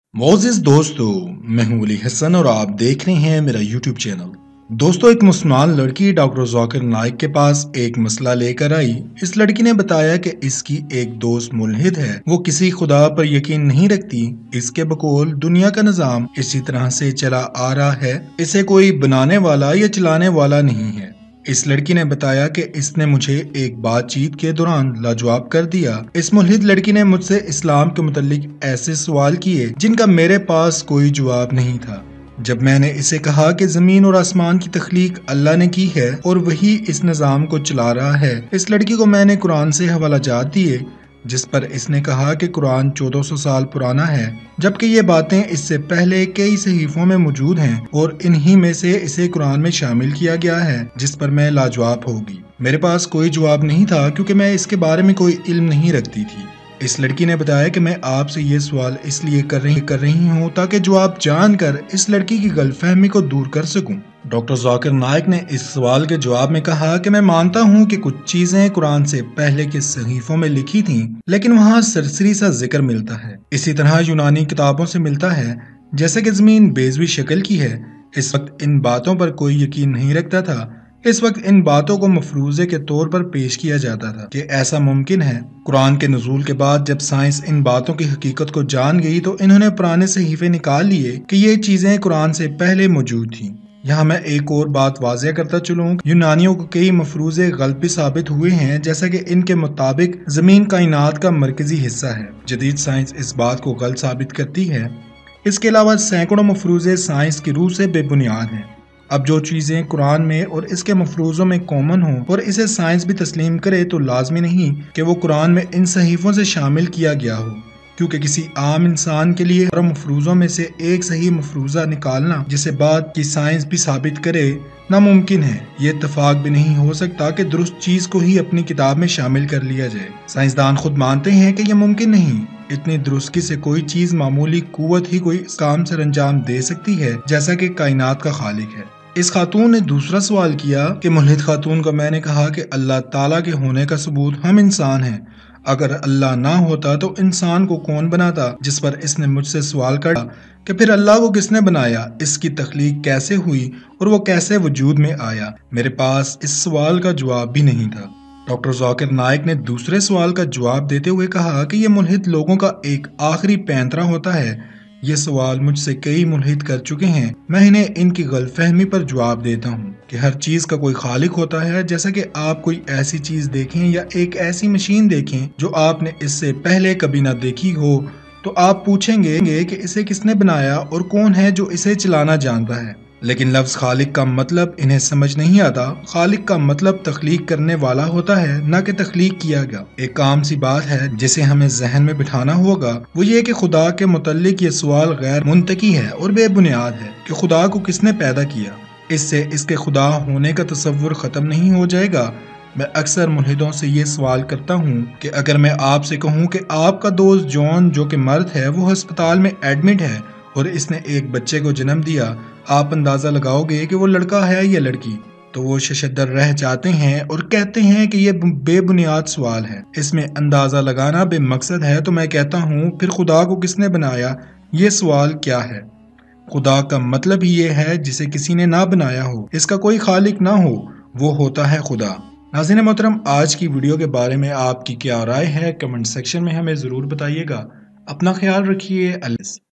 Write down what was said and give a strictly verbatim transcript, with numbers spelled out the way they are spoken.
मोज़िज़ दोस्तों, मैं हूं अली हसन और आप देख रहे हैं मेरा यूट्यूब चैनल। दोस्तों, एक मुसलमान लड़की डॉक्टर ज़ाकिर नाइक के पास एक मसला लेकर आई। इस लड़की ने बताया कि इसकी एक दोस्त मुल्हिद है, वो किसी खुदा पर यकीन नहीं रखती। इसके बकौल दुनिया का निज़ाम इसी तरह से चला आ रहा है, इसे कोई बनाने वाला या चलाने वाला नहीं है। इस लड़की ने बताया कि इसने मुझे एक बातचीत के दौरान लाजवाब कर दिया। इस मुल्हिद लड़की ने मुझसे इस्लाम के मुतालिक ऐसे सवाल किए जिनका मेरे पास कोई जवाब नहीं था। जब मैंने इसे कहा कि जमीन और आसमान की तख्लीक अल्लाह ने की है और वही इस निज़ाम को चला रहा है, इस लड़की को मैंने कुरान से हवाला जात दिए, जिस पर इसने कहा कि कुरान चौदह सौ साल पुराना है, जबकि ये बातें इससे पहले कई सहीफों में मौजूद हैं और इन्हीं में से इसे कुरान में शामिल किया गया है, जिस पर मैं लाजवाब होगी। मेरे पास कोई जवाब नहीं था क्योंकि मैं इसके बारे में कोई इल्म नहीं रखती थी। इस लड़की ने बताया कि मैं आपसे ये सवाल इसलिए कर रही कर रही हूँ ताकि जवाब जानकर इस लड़की की गलतफहमी को दूर कर सकूं। डॉक्टर ज़ाकिर नाइक ने इस सवाल के जवाब में कहा कि मैं मानता हूँ कि कुछ चीजें कुरान से पहले के सहीफों में लिखी थीं, लेकिन वहाँ सरसरी सा जिक्र मिलता है। इसी तरह यूनानी किताबों से मिलता है, जैसे कि जमीन बेजवी शक्ल की है। इस वक्त इन बातों पर कोई यकीन नहीं रखता था। इस वक्त इन बातों को मफरूजे के तौर पर पेश किया जाता था कि ऐसा मुमकिन है। कुरान के नुज़ूल के बाद जब साइंस इन बातों की हकीकत को जान गई तो इन्होंने पुराने सहीफे निकाल लिए कि ये चीजें कुरान से पहले मौजूद थीं। यहाँ मैं एक और बात वाज़ेह करता चलूँ, यूनानियों को कई मफरूजे गलत भी साबित हुए हैं, जैसा कि इनके मुताबिक जमीन कायनात का मरकजी हिस्सा है। जदीद साइंस इस बात को गलत साबित करती है। इसके अलावा सैकड़ों मफरूजे साइंस की रूह से बेबुनियाद हैं। अब जो चीज़ें कुरान में और इसके मफरूज़ों में कॉमन हों और इसे साइंस भी तस्लीम करे तो लाजमी नहीं कि वो कुरान में इन सहीफों से शामिल किया गया हो, क्योंकि किसी आम इंसान के लिए मफरूज़ों में से एक सही मफरूज़ा निकालना जिसे बाद की साइंस भी साबित करे नामुमकिन है। ये इत्तफाक भी नहीं हो सकता कि दुरुस्त चीज़ को ही अपनी किताब में शामिल कर लिया जाए। साइंसदान खुद मानते हैं कि यह मुमकिन नहीं। इतनी दुरुस्ती से कोई चीज़ मामूली कुव्वत ही कोई काम सर अंजाम दे सकती है, जैसा कि कायनात का खालिक है। इस खातून ने दूसरा सवाल किया कि मुल्हिद खातून को मैंने कहा कि अल्लाह ताला के होने का सबूत हम इंसान हैं। अगर अल्लाह ना होता तो इंसान को कौन बनाता? जिस पर इसने मुझसे सवाल किया कि फिर अल्लाह को किसने बनाया, इसकी तख्लीक कैसे हुई और वो कैसे वजूद में आया। मेरे पास इस सवाल का जवाब भी नहीं था। डॉक्टर ज़ाकिर नाइक ने दूसरे सवाल का जवाब देते हुए कहा कि ये मुल्हिद लोगों का एक आखिरी पैंतरा होता है। ये सवाल मुझसे कई मुल्हिद कर चुके हैं। मैं इन्हें इनकी गलतफहमी पर जवाब देता हूँ कि हर चीज़ का कोई खालिक होता है। जैसा कि आप कोई ऐसी चीज़ देखें या एक ऐसी मशीन देखें जो आपने इससे पहले कभी ना देखी हो, तो आप पूछेंगे कि इसे किसने बनाया और कौन है जो इसे चलाना जानता है। लेकिन लफ्ज़ खालिक का मतलब इन्हें समझ नहीं आता। खालिक का मतलब तख्लीक करने वाला होता है, न कि तख्लीक किया गया। एक आम सी बात है जिसे हमें जहन में बिठाना होगा, वो ये कि खुदा के मुतल्लिक ये सवाल गैर मुंतकी है और बेबुनियाद है कि खुदा को किसने पैदा किया। इससे इसके खुदा होने का तसव्वुर ख़त्म नहीं हो जाएगा। मैं अक्सर मुल्हिदों से ये सवाल करता हूँ कि अगर मैं आपसे कहूँ कि आपका दोस्त जॉन जो कि मर्द है वो अस्पताल में एडमिट है और इसने एक बच्चे को जन्म दिया, आप अंदाजा लगाओगे कि वो लड़का है या लड़की? तो वो शशदर रह जाते हैं और कहते हैं कि ये बेबुनियाद सवाल है, इसमें अंदाजा लगाना बेमकसद है। तो मैं कहता हूँ फिर खुदा को किसने बनाया? ये सवाल क्या है? खुदा का मतलब ही ये है जिसे किसी ने ना बनाया हो, इसका कोई खालिक ना हो, वो होता है खुदा। नाज़रीन मोहतरम, आज की वीडियो के बारे में आपकी क्या राय है? कमेंट सेक्शन में हमें ज़रूर बताइएगा। अपना ख्याल रखिए। अल्लाह।